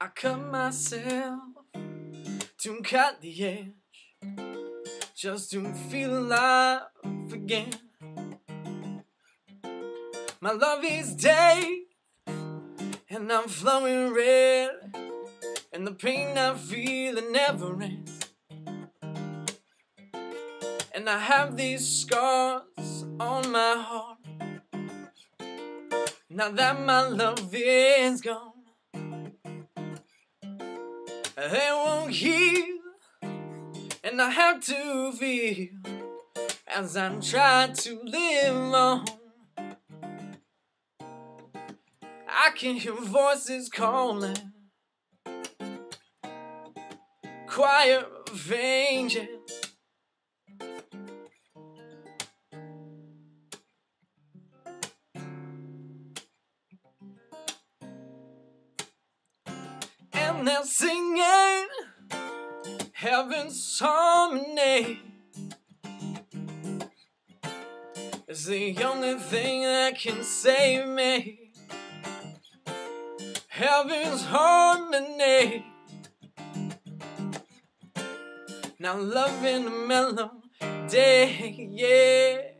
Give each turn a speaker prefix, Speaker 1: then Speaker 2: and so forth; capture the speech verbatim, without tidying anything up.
Speaker 1: I cut myself to cut the edge, just to feel alive again. My love is dead, and I'm flowing red, and the pain I feel it never ends. And I have these scars on my heart, now that my love is gone. They won't heal, and I have to feel as I try to live on. I can hear voices calling, choir of angels. And they're singing heaven's harmony. It's the only thing that can save me. Heaven's harmony. Now love in the melody, yeah.